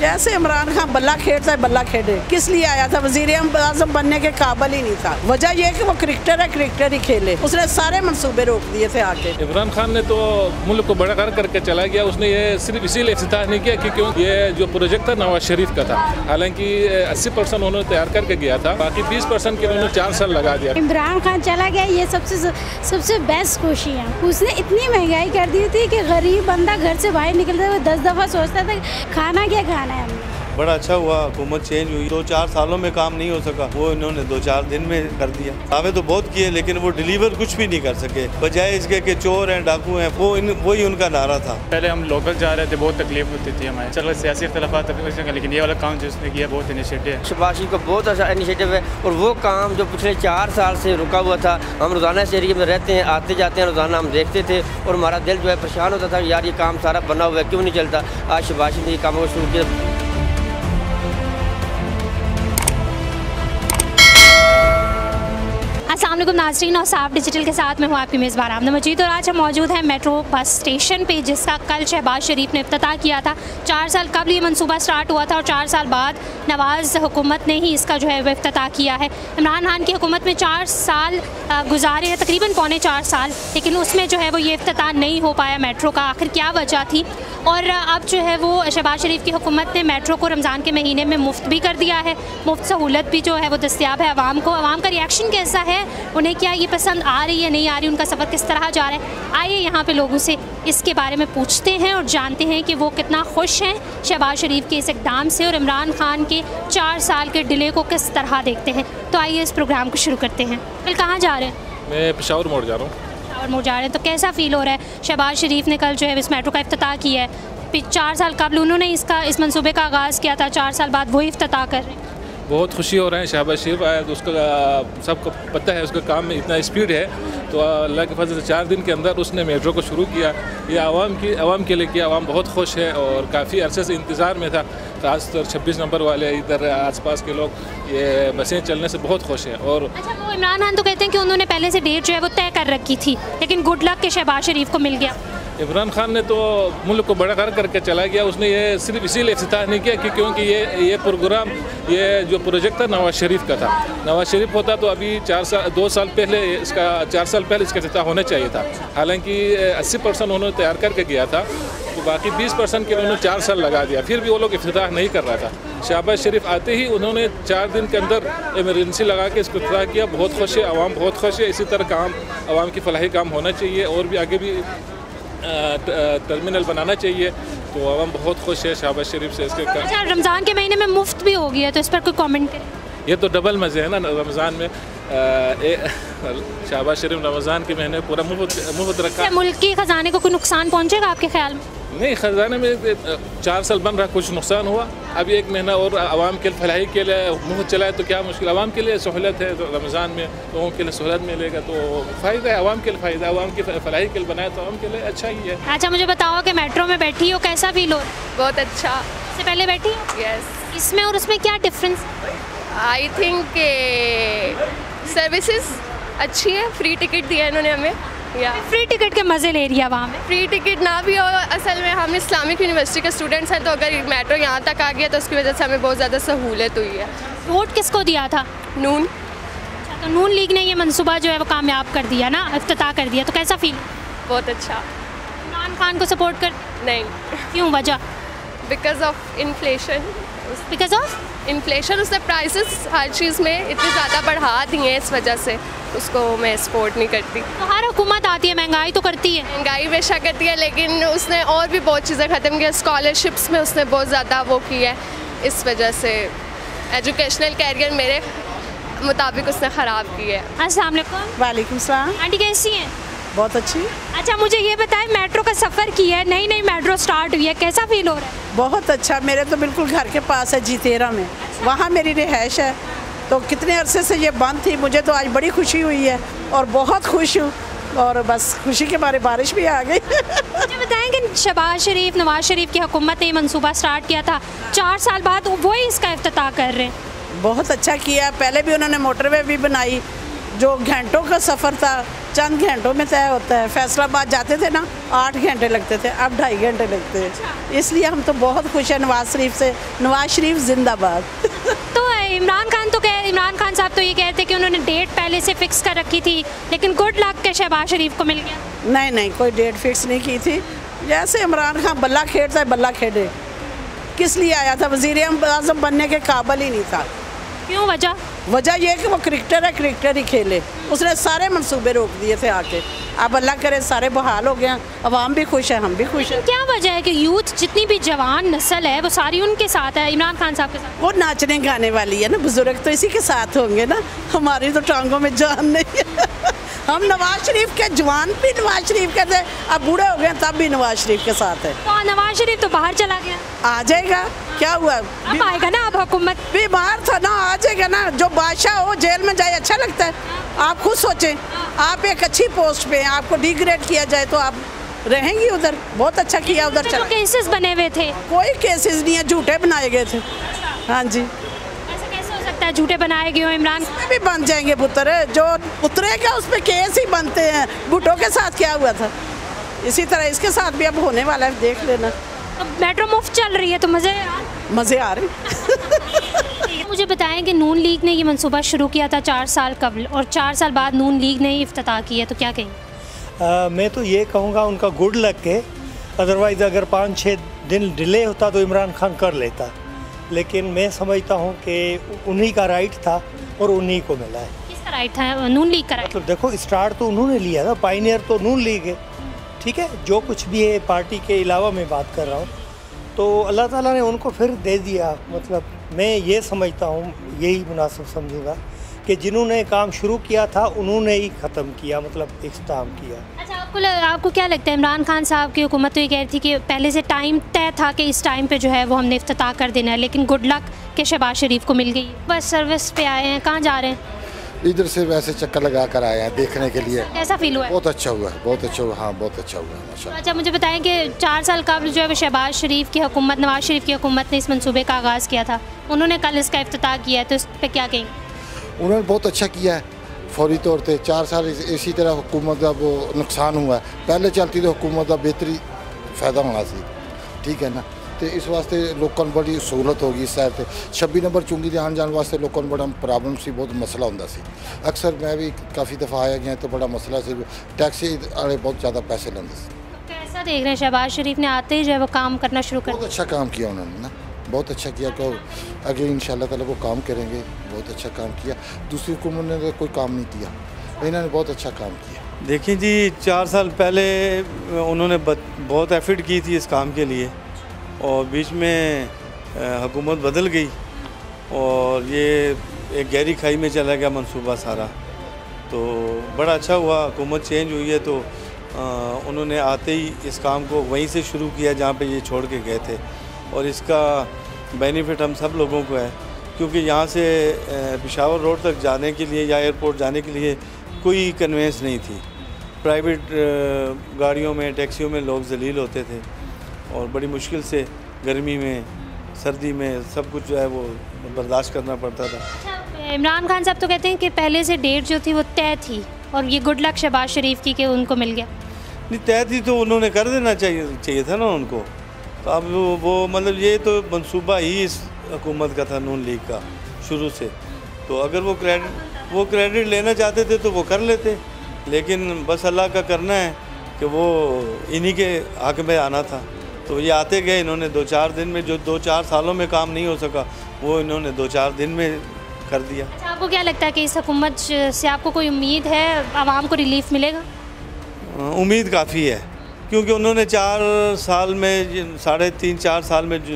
जैसे इमरान खान बल्ला खेलता है बल्ला खेले, किस लिए आया था? वज़ीर-ए-आज़म बनने के काबिल ही नहीं था। वजह यह कि वो क्रिकेटर है, क्रिकेटर ही खेले। उसने सारे मंसूबे रोक दिए थे आके। इमरान खान ने तो मुल्क को बड़ा करके चला गया। उसने ये सिर्फ इसीलिए इफ्तिताह नहीं किया कि क्यों ये जो प्रोजेक्ट था नवाज शरीफ का था। हालांकि 80% उन्होंने तैयार करके गया था, बाकी 20% के उन्होंने 4 साल लगा दिया। इमरान खान चला गया, ये सबसे बेस्ट खुशी है। उसने इतनी महंगाई कर दी थी कि गरीब बंदा घर से बाहर निकलता हुआ 10 दफ़ा सोचता था खाना क्या खाना है। हमने बड़ा अच्छा हुआ, हुकूमत चेंज हुई। 2-4 सालों में काम नहीं हो सका, वो इन्होंने 2-4 दिन में कर दिया। दावे तो बहुत किए लेकिन वो डिलीवर कुछ भी नहीं कर सके, बजाय इसके कि चोर हैं, डाकू हैं। वही उनका नारा था। पहले हम लोकल जा रहे थे, बहुत तकलीफ होती थी हमारे। चलो सियासी इख्तिलाफात, लेकिन ये वाला काम जो उसने किया बहुत इनिशिएटिव है। शहबाज शरीफ का बहुत अच्छा इनिशिएटिव है और वो काम जो पिछले 4 साल से रुका हुआ था। हम रोज़ाना इस एरिया में रहते हैं, आते जाते हैं, रोज़ाना हम देखते थे और हमारा दिल जो है परेशान होता था, यार ये काम सारा बना हुआ है, क्यों नहीं चलता। आज शहबाज शरीफ ने ये काम को शुरू किया। अस्सलाम वालेकुम नाज़रीन, और साफ डिजिटल के साथ में हूँ आपकी मेज़बान आमना मजीद। और आज हम मौजूद हैं मेट्रो बस स्टेशन पे, जिसका कल शहबाज शरीफ ने इफ्तिताह किया था। 4 साल कबल ये मनसूबा स्टार्ट हुआ था और 4 साल बाद नवाज़ हुकूमत ने ही इसका जो है वह इफ्तिताह किया है। इमरान खान की हुकूमत में 4 साल गुजारे हैं, तकरीबन पौने 4 साल, लेकिन उसमें जो है वो ये इफ्तिताह नहीं हो पाया मेट्रो का। आखिर क्या वजह थी? और अब जो है वो शहबाज शरीफ की हुकूमत ने मेट्रो को रमज़ान के महीने में मुफ्त भी कर दिया है। मुफ्त सहूलत भी जो है वो दस्तियाब है आवाम को। आवाम का रिएक्शन कैसा है, उन्हें क्या ये पसंद आ रही है, नहीं आ रही, उनका सफ़र किस तरह जा रहा है? आइए यहाँ पे लोगों से इसके बारे में पूछते हैं और जानते हैं कि वो कितना खुश हैं शहबाज शरीफ के इस इक़दाम से और इमरान खान के 4 साल के डिले को किस तरह देखते हैं। तो आइए इस प्रोग्राम को शुरू करते हैं। कल कहाँ जा रहे हैं? मैं पेशावर मोड़ जा रहा हूँ। पेशावर मोड़ जा रहे हैं, तो कैसा फ़ील हो रहा है? शहबाज शरीफ ने कल जो है इस मेट्रो का इफ्तिताह किया है। 4 साल कबल उन्होंने इस मंसूबे का आगाज़ किया था, 4 साल बाद वही इफ्तिताह कर रहे हैं। बहुत खुशी हो रहा है। शहबाज शरीफ आया तो उसका सबको पता है, उसका काम में इतना स्पीड है, तो अल्लाह के फजल से 4 दिन के अंदर उसने मेट्रो को शुरू किया। ये आवाम के लिए किया। आवाम बहुत खुश है और काफ़ी अरसे से इंतज़ार में था। खासतौर 26 नंबर वाले, इधर आसपास के लोग, ये बसें चलने से बहुत खुश हैं। और अच्छा, वो इमरान खान तो कहते हैं कि उन्होंने पहले से डेट जो है वो तय कर रखी थी, लेकिन गुड लक के शहबाज शरीफ को मिल गया। इमरान खान ने तो मुल्क को बड़ा करके चला गया। उसने ये सिर्फ इसीलिए इफ्तिताह नहीं किया कि क्योंकि ये प्रोग्राम, ये जो प्रोजेक्ट था नवाज शरीफ का था। नवाज शरीफ होता तो अभी 2 साल पहले इसका 4 साल पहले इसका इफ्तिताह होना चाहिए था। हालांकि 80% उन्होंने तैयार करके गया था, तो बाकी 20% के उन्होंने 4 साल लगा दिया। फिर भी वो लोग इफ्तिताह नहीं कर रहा था। शहबाज शरीफ आते ही उन्होंने 4 दिन के अंदर इमरजेंसी लगा के इसको इफ्तिताह किया। बहुत खुश है आवाम, बहुत खुश है। इसी तरह काम, आवाम की फलाही काम होना चाहिए और भी आगे भी टर्मिनल बनाना चाहिए। तो आवाम बहुत खुश है शहबाज शरीफ से इसके। अच्छा, रमज़ान के महीने में मुफ्त भी हो गया, तो इस पर कोई कमेंट करें? ये तो डबल मज़े है ना रमज़ान में। शहबाज शरीफ रमज़ान के महीने पूरा मुफ्त रखा। मुल्क के ख़जाने को कोई नुकसान पहुँचेगा आपके ख्याल में? नहीं, ख़जाने में 4 साल बन रहा, कुछ नुकसान हुआ। अब 1 महीना और आवाम के फलाही के लिए मुफ्त चलाए तो क्या मुश्किल। आवाम के लिए सहूलत है, तो रमज़ान में लोगों के लिए सहूलत मिलेगा तो फ़ायदा है। आवाम के लिए फ़ायदा, आवाम की फलाही के लिए बनाए तो आवाम के लिए अच्छा ही है। अच्छा, मुझे बताओ कि मेट्रो में बैठी हो, कैसा फील हो? बहुत अच्छा। इससे पहले बैठी हो? यस। इसमें और उसमें क्या डिफरेंस? आई थिंक सर्विसेज अच्छी है। फ्री टिकट दिया इन्होंने हमें। या फ्री टिकट के मज़े ले रही है आवाम। फ्री टिकट ना भी हो, असल में हम इस्लामिक यूनिवर्सिटी के स्टूडेंट्स हैं, तो अगर मेट्रो यहाँ तक आ गया तो उसकी वजह से हमें बहुत ज़्यादा सहूलत हुई है। वोट किसको दिया था? नून। अच्छा, तो नून लीग ने ये मंसूबा जो है वो कामयाब कर दिया ना, इफ्तिताह कर दिया, तो कैसा फील? बहुत अच्छा। इमरान खान को सपोर्ट कर? नहीं। क्यों, वजह? Because of inflation. Because of inflation, उसने प्राइसेस हर चीज़ में इतनी ज़्यादा बढ़ा दी हैं, इस वजह से उसको मैं सपोर्ट नहीं करती। तो हर हुकूमत आती है, महंगाई तो करती है। महंगाई बेशक करती है, लेकिन उसने और भी बहुत चीज़ें ख़त्म की। स्कॉलरशिप्स में उसने बहुत ज़्यादा वो की है, इस वजह से एजुकेशनल कैरियर मेरे मुताबिक उसने ख़राब की है। अस्सलाम वालेकुम। वालेकुम सलाम। आंटी कैसी हैं? बहुत अच्छी। अच्छा, मुझे ये बताएं, मेट्रो का सफ़र किया है, नई मेट्रो स्टार्ट हुई है, कैसा फील हो रहा है? बहुत अच्छा। मेरे तो बिल्कुल घर के पास है, G13 में। वहाँ मेरी रिहाइश है, तो कितने अरसे से ये बंद थी। मुझे तो आज बड़ी खुशी हुई है और बहुत खुश हूँ, और बस खुशी के मारे बारिश भी आ गई। मुझे बताएं कि शहबाज शरीफ, नवाज शरीफ की हुकूमत ने मंसूबा स्टार्ट किया था, 4 साल बाद वही इसका इफ्तिताह कर रहे हैं। बहुत अच्छा किया। पहले भी उन्होंने मोटरवे भी बनाई, जो घंटों का सफ़र था चंद घंटों में तय होता है। फैसलाबाद जाते थे ना 8 घंटे लगते थे, अब 2.5 घंटे लगते हैं। इसलिए हम तो बहुत खुश हैं नवाज शरीफ से। नवाज शरीफ जिंदाबाद। तो इमरान खान साहब तो ये कहते हैं कि उन्होंने डेट पहले से फिक्स कर रखी थी, लेकिन गुड लक के शहबाज शरीफ को मिल गया। नहीं, कोई डेट फिक्स नहीं की थी। जैसे इमरान खान बल्ला खेलता है बल्ला खेले। किस लिए आया था? वज़ीर-ए-आज़म बनने के काबिल ही नहीं था। क्यों? वजह यह कि वो क्रिकेटर है, क्रिकेटर ही खेले। उसने सारे मंसूबे रोक दिए थे आके। अब अल्लाह करे सारे बहाल हो गए, अवाम भी खुश है, हम भी खुश हैं। क्या वजह है कि यूथ जितनी भी जवान नस्ल है वो सारी उनके साथ है, इमरान खान साहब के साथ? वो नाचने गाने वाली है ना, बुजुर्ग तो इसी के साथ होंगे ना। हमारी तो टांगों में जान नहीं है। हम नवाज शरीफ के जवान भी नवाज शरीफ के थे, अब बूढ़े हो गए तब भी नवाज शरीफ के साथ है। तो नवाज शरीफ तो बाहर चला गया। आ जाएगा, क्या हुआ? अब आएगा ना, अब हुकूमत बीमार था ना, आ जाएगा ना। जो बादशाह हो जेल में जाए अच्छा लगता है? आप खुद सोचें, आप एक अच्छी पोस्ट पे हैं, आपको डिग्रेड किया जाए तो आप रहेंगी उधर? बहुत अच्छा किया उधर। तो केसेस बने हुए थे? कोई केसेस नहीं है, झूठे बनाए गए थे। हाँ जी। झूठे बनाए गए हो इमरान में भी बन जाएंगे पुत्र, जो उतरेगा उस पर केस ही बनते हैं। भुट्टो के साथ क्या हुआ था, इसी तरह इसके साथ भी अब होने वाला है, देख लेना। तो मेट्रो मुफ्त चल रही है तो मज़े आ रहे। मुझे बताएं कि नून लीग ने ये मंसूबा शुरू किया था 4 साल कबल, और 4 साल बाद नून लीग ने इफ्तिताह किया, तो क्या कहें? मैं तो ये कहूँगा उनका गुड लक है। अदरवाइज़ अगर 5-6 दिन डिले होता तो इमरान खान कर लेता, लेकिन मैं समझता हूँ कि उन्हीं का राइट था और उन्हीं को मिला है। किसका राइट था? नून लीग का राइट। तो देखो स्टार्ट तो उन्होंने लिया था, पायनियर तो नून लीग है, ठीक है। जो कुछ भी है पार्टी के अलावा मैं बात कर रहा हूँ, तो अल्लाह ताला ने उनको फिर दे दिया। मतलब मैं ये समझता हूँ, यही मुनासिब समझूँगा कि जिन्होंने काम शुरू किया था उन्होंने ही ख़त्म किया, मतलब इख्तिताम किया। अच्छा, आपको क्या लगता है? इमरान खान साहब की हुकूमत तो ये कह रही थी कि पहले से टाइम तय था कि इस टाइम पे जो है वो हमने इफ्तिताह कर देना है, लेकिन गुड लक के शहबाज शरीफ को मिल गई। बस सर्विस पे आए हैं, कहाँ जा रहे हैं? इधर से वैसे चक्कर लगा कर आए हैं देखने के लिए। कैसा फील हुआ? बहुत अच्छा हुआ है, बहुत अच्छा हुआ। हाँ, बहुत अच्छा हुआ है माशाल्लाह। अच्छा, मुझे बताएं कि 4 साल कबल जो है वो शहबाज शरीफ की हुकूमत, नवाज शरीफ की हुकूमत ने इस मंसूबे का आगाज़ किया था, उन्होंने कल इसका इफ्तिताह किया है, तो इस पर क्या कहेंगे? उन्होंने बहुत अच्छा किया है फौरी तौर पे। 4 साल इसी तरह हुकूमत का वो नुकसान हुआ है, पहले चलती तो हुकूमत का बेहतरी फ़ायदा होना सी, ठीक है ना। तो इस वास्ते लोगों बड़ी सहूलत होगी इस साइड से। 26 नंबर चुंगी के आने जाने वास्ते लोगों को बड़ा प्रॉब्लम सी, बहुत मसला होंदा सी। अक्सर मैं भी काफ़ी दफ़ा आया गया तो बड़ा मसला से टैक्सी वाले बहुत ज़्यादा पैसे लेंगे। कैसा देख रहे हैं शहबाज शरीफ ने आते ही जो है वो काम करना शुरू कर? बहुत अच्छा काम किया उन्होंने ना, बहुत अच्छा किया। तो आगे इंशाल्लाह ताला वो काम करेंगे, बहुत अच्छा काम किया। दूसरी हुकूमत ने कोई काम नहीं किया, इन्होंने बहुत अच्छा काम किया। देखिए जी, 4 साल पहले उन्होंने बहुत एफर्ट की थी इस काम के लिए, और बीच में हुकूमत बदल गई और ये एक गहरी खाई में चला गया मंसूबा सारा। तो बड़ा अच्छा हुआ हुकूमत चेंज हुई है, तो उन्होंने आते ही इस काम को वहीं से शुरू किया जहाँ पे ये छोड़ के गए थे, और इसका बेनिफिट हम सब लोगों को है, क्योंकि यहाँ से पेशावर रोड तक जाने के लिए या एयरपोर्ट जाने के लिए कोई कन्वेंस नहीं थी। प्राइवेट गाड़ियों में, टैक्सियों में लोग जलील होते थे और बड़ी मुश्किल से गर्मी में, सर्दी में सब कुछ जो है वो बर्दाश्त करना पड़ता था। अच्छा, इमरान खान साहब तो कहते हैं कि पहले से डेट जो थी वो तय थी, और ये गुड लक शहबाज शरीफ की कि उनको मिल गया। नहीं, तय थी तो उन्होंने कर देना चाहिए था ना उनको। तो अब वो मतलब ये तो मंसूबा ही इस हुकूमत का था, नून लीग का, शुरू से। तो अगर वो क्रेडिट लेना चाहते थे तो वो कर लेते, लेकिन बस अल्लाह का करना है कि वो इन्हीं के हक़ में आना था। तो ये आते गए, इन्होंने 2-4 दिन में, जो 2-4 सालों में काम नहीं हो सका वो इन्होंने 2-4 दिन में कर दिया। अच्छा, आपको क्या लगता है कि इस हुकूमत से आपको कोई उम्मीद है, आवाम को रिलीफ मिलेगा? उम्मीद काफ़ी है, क्योंकि उन्होंने 4 साल में, 3.5-4 साल में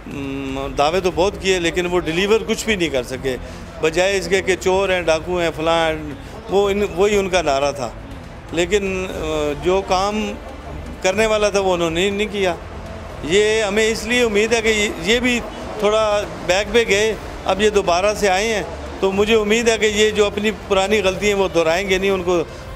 दावे तो बहुत किए, लेकिन वो डिलीवर कुछ भी नहीं कर सके। बजाय इसके कि चोर हैं, डाकू हैं, फलां हैं, वही उनका नारा था, लेकिन जो काम करने वाला था वो उन्होंने नहीं किया। ये हमें इसलिए उम्मीद है कि ये भी थोड़ा बैक पे गए, अब ये दोबारा से आए हैं, तो मुझे उम्मीद है कि ये जो अपनी पुरानी गलतियाँ वो दोहराएंगे नहीं, उनको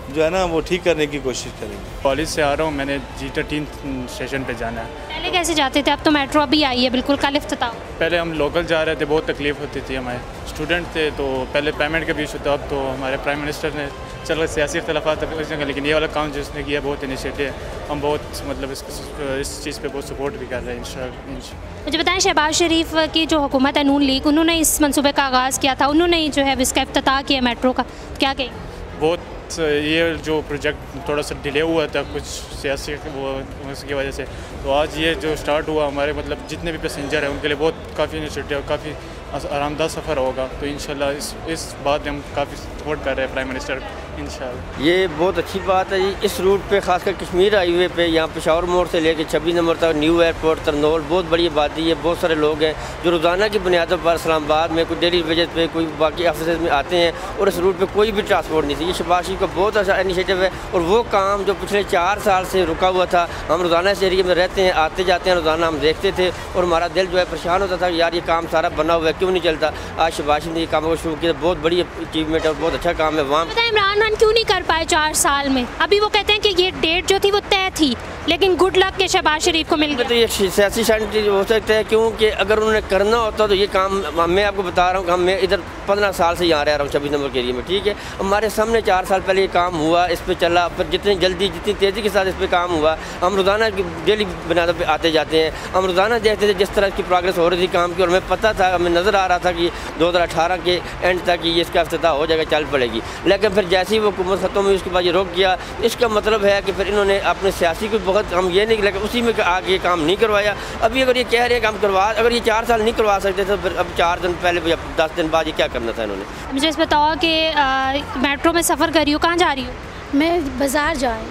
जो है ना वो ठीक करने की कोशिश करेंगे। कॉलेज से आ रहा हूँ, मैंने G13 स्टेशन पे जाना है। पहले कैसे जाते थे? अब तो मेट्रो अभी आई है बिल्कुल, कल इफ्तिताह। पहले हम लोकल जा रहे थे, बहुत तकलीफ होती थी, हमारे स्टूडेंट थे तो पहले पेमेंट का भी इशू था। अब तो हमारे प्राइम मिनिस्टर ने चलो सियासी इख्तलाफात लेकिन ये वाला काम जो उसने किया बहुत इनिशिएटिव है, हम बहुत मतलब इस चीज़ पे बहुत सपोर्ट भी कर रहे हैं इंशाल्लाह। मुझे बताएं, शहबाज शरीफ की जो हुकूमत है नून लीग, उन्होंने इस मंसूबे का आगाज़ किया था, उन्होंने ही जो है इसका इफ्तिताह किया मेट्रो का, क्या कहें? बहुत ये जो प्रोजेक्ट थोड़ा सा डिले हुआ था कुछ सियासी वो उसकी वजह से, तो आज ये जो स्टार्ट हुआ हमारे मतलब जितने भी पैसेंजर हैं उनके लिए बहुत काफ़ी इनिशिएटिव, काफ़ी आरामदायक सफ़र होगा। तो इंशाल्लाह इस बात में हम काफ़ी सपोर्ट कर रहे हैं प्राइम मिनिस्टर इंशाल्लाह। ये बहुत अच्छी बात है जी। इस रूट पे खासकर कश्मीर हाईवे पे यहाँ पेशावर मोड़ से लेकर 26 नंबर तक न्यू एयरपोर्ट तरनोल बहुत बड़ी आबादी है, बहुत सारे लोग हैं जो रोज़ाना की बुनियादों पर इस्लामाबाद में कोई डेली बेसिस पे कोई बाकी ऑफिस में आते हैं और इस रूट पे कोई भी ट्रांसपोर्ट नहीं थी। ये शहबाज शरीफ का बहुत अच्छा इनिशिएटिव है और वो काम जो पिछले 4 साल से रुका हुआ था, हम रोज़ाना इस एरिया में रहते हैं, आते जाते हैं, रोज़ाना हम देखते थे और हमारा दिल जो है परेशान होता था यार ये काम सारा बना हुआ है क्यों नहीं चलता। आज शहबाज शरीफ ने ये काम को शुरू किया, बहुत बड़ी अचीवमेंट है और बहुत अच्छा काम है। वहाँ इमरान खान क्यों नहीं कर पाए 4 साल में? अभी वो कहते हैं कि ये डेट जो थी वो तय थी, लेकिन गुड लक के शहबाज शरीफ को मिल गया। तो ये सियासी शांति हो सकता है क्योंकि अगर उन्होंने करना होता तो ये काम, मैं आपको बता रहा हूँ कि मैं इधर 15 साल से यहाँ रह रहा हूँ 26 नंबर के एरिया में, ठीक है। हमारे सामने 4 साल पहले ये काम हुआ, इस पर चला, फिर जितनी जल्दी जितनी तेज़ी के साथ इस पर काम हुआ, हम रोज़ाना डेली बुनियादों पर आते जाते हैं, हम रोज़ाना देखते थे जिस तरह की प्रोग्रेस हो रही थी काम की और हमें पता था, हमें नज़र आ रहा था कि 2018 के एंड तक ये इसका इफ्तिताह हो जाएगा, चल पड़ेगी। लेकिन फिर जैसे ही वो हुकूमत ख़त्म हुई उसके बाद ये रोक गया। इसका मतलब है कि फिर इन्होंने अपने सियासी को बहुत, हम ये नहीं लेकिन उसी में आगे काम नहीं करवाया। अभी अगर ये कह रहे हैं काम करवा, अगर ये 4 साल नहीं करवा सकते तो फिर अब 4 दिन पहले 10 दिन बाद ये क्या करना था इन्होंने। मुझे इस बताओ कि मेट्रो में सफ़र कर रही हो, कहाँ जा रही हो? मैं बाज़ार जा रही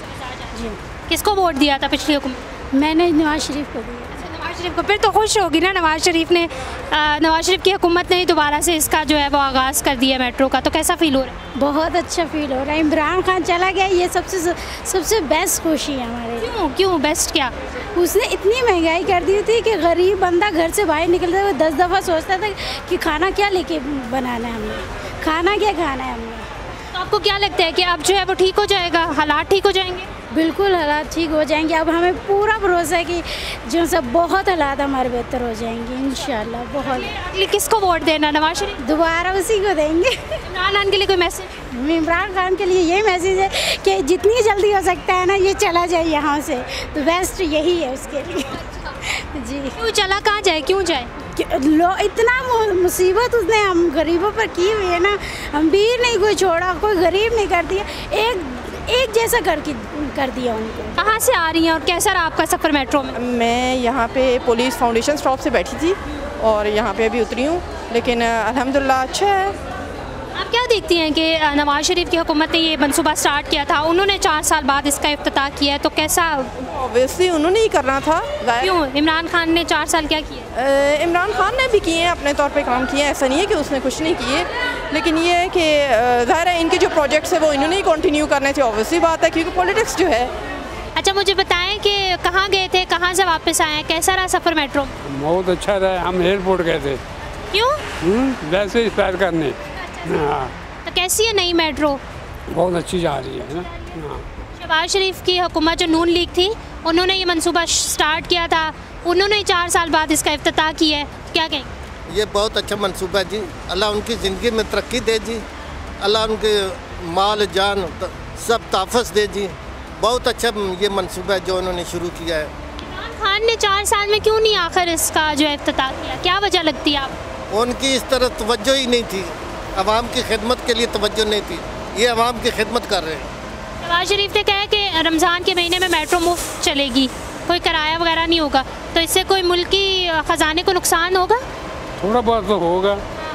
हूँ जी। किसको वोट दिया था पिछली हुकूमत? मैंने नवाज शरीफ को दिया। नवाज शरीफ को, फिर तो खुश होगी ना नवाज शरीफ ने, नवाज शरीफ की हुकूमत ने दोबारा से इसका जो है वो आगाज़ कर दिया मेट्रो का, तो कैसा फील हो रहा है? बहुत अच्छा फील हो रहा है। इमरान खान चला गया, ये सबसे बेस्ट खुशी है हमारे। क्यों बेस्ट क्या? उसने इतनी महंगाई कर दी थी कि गरीब बंदा घर से बाहर निकलता हुआ 10 दफ़ा सोचता था कि खाना क्या लेके बनाना है हमने, खाना क्या खाना है हमने। तो आपको क्या लगता है कि अब जो है वो ठीक हो जाएगा, हालात ठीक हो जाएंगे? बिल्कुल हालात ठीक हो जाएंगे। अब हमें पूरा भरोसा है कि जो सब बहुत हालात हमारे बेहतर हो जाएंगे इंशाल्लाह। बहुत। किसको वोट देना? नवाज शरीफ? दोबारा उसी को देंगे। इमरान खान के लिए कोई मैसेज? इमरान खान के लिए यही मैसेज है कि जितनी जल्दी हो सकता है ना ये चला जाए यहाँ से, तो बेस्ट यही है उसके लिए जी। क्यों चला, कहाँ जाए, क्यों जाए? इतना मुसीबत उसने हम गरीबों पर की हुई है ना, अमीर नहीं कोई छोड़ा, कोई गरीब नहीं कर दिया, एक जैसा कर दिया उनको। कहाँ से आ रही हैं और कैसा रहा आपका सफ़र मेट्रो में? मैं यहाँ पे पुलिस फाउंडेशन स्टॉप से बैठी थी और यहाँ पे अभी उतरी हूँ, लेकिन अल्हम्दुलिल्लाह अच्छा है। आप क्या देखती हैं कि नवाज शरीफ की हुकूमत ने ये मंसूबा स्टार्ट किया था, उन्होंने 4 साल बाद इसका इफ्तिताह किया है, तो कैसा? ऑब्वियसली उन्होंने ही करना था। क्यों? इमरान खान ने 4 साल क्या किया? इमरान खान ने भी किए हैं, अपने तौर पे काम किए हैं, ऐसा नहीं है कि उसने कुछ नहीं किए, लेकिन ये है कि ज़ाहिर है इनके जो प्रोजेक्ट्स हैं वो इन्होंने ही कंटिन्यू करने थे, ऑब्वियसली बात है, क्योंकि पॉलिटिक्स जो है। अच्छा मुझे बताएं कि कहाँ गए थे, कहाँ से वापस आए हैं, कैसा रहा सफ़र मेट्रो? बहुत अच्छा रहा। हम एयरपोर्ट गए थे। क्यों? वैसे ही सैर करने। हाँ। तो कैसी है नई मेट्रो? बहुत अच्छी जा रही है ना। हाँ। शहबाज शरीफ की हुकूमत जो नून लीग थी, उन्होंने ये मंसूबा स्टार्ट किया था, उन्होंने 4 साल बाद इसका इफ्तिताह किया है, क्या कहेंगे? ये बहुत अच्छा मंसूबा जी, अल्लाह उनकी ज़िंदगी में तरक्की दे जी, अल्लाह उनके माल जान सब तहफ़्फ़ुज़ दे जी। बहुत अच्छा ये मंसूबा है जो उन्होंने शुरू किया है। इमरान खान ने 4 साल में क्यों नहीं आखिर इसका जो है इफ्तिताह किया, क्या वजह लगती है आपको? उनकी इस तरह तवज्जो ही नहीं थी, अवाम की खिदमत के लिए तवज्जो नहीं थी, ये अवाम की खिदमत कर रहे हैं। नवाज शरीफ ने कहा कि रमज़ान के महीने में मेट्रो मुफ्त चलेगी, कोई किराया वगैरह नहीं होगा, तो इससे कोई मुल्की ख़जाने को नुकसान होगा? थोड़ा बहुत तो होगा,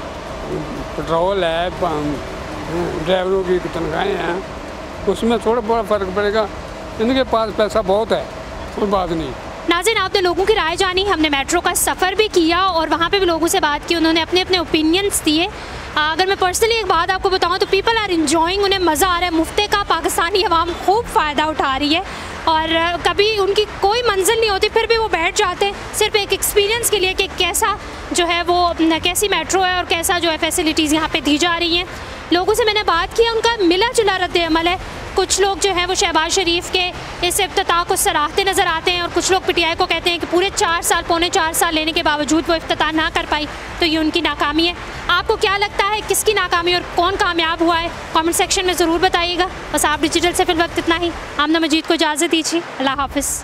पेट्रोल है, ड्राइवरों की तनख्वाहें हैं, उसमें थोड़ा बड़ा फ़र्क पड़ेगा, इनके पास पैसा बहुत है, कोई बात नहीं। नाज़रीन, आपने लोगों की राय जानी, हमने मेट्रो का सफ़र भी किया और वहाँ पे भी लोगों से बात की, उन्होंने अपने अपने ओपिनियंस दिए। अगर मैं पर्सनली एक बात आपको बताऊँ तो पीपल आर इंजॉइंग, उन्हें मज़ा आ रहा है, मुफ्ते का पाकिस्तानी अवाम खूब फ़ायदा उठा रही है और कभी उनकी कोई मंजिल नहीं होती फिर भी वो बैठ जाते सिर्फ एक एक्सपीरियंस के लिए कि कैसा जो है वो कैसी मेट्रो है और कैसा जो है फैसिलिटीज़ यहाँ पे दी जा रही हैं। लोगों से मैंने बात की, उनका मिला जुला रद्द-ए-अमल है। कुछ लोग जो हैं वो शहबाज शरीफ के इस इफ्तिताह को सराहते नज़र आते हैं और कुछ लोग पीटीआई को कहते हैं कि पूरे 4 साल, पौने 4 साल लेने के बावजूद वो इफ्तिताह ना कर पाई, तो ये उनकी नाकामी है। आपको क्या लगता है किसकी नाकामी और कौन कामयाब हुआ है? कमेंट सेक्शन में ज़रूर बताइएगा। बस आप डिजिटल से फिल वक्त इतना ही। आमना मजीद को इजाज़त दीजिए। अल्लाह हाफ़िज़।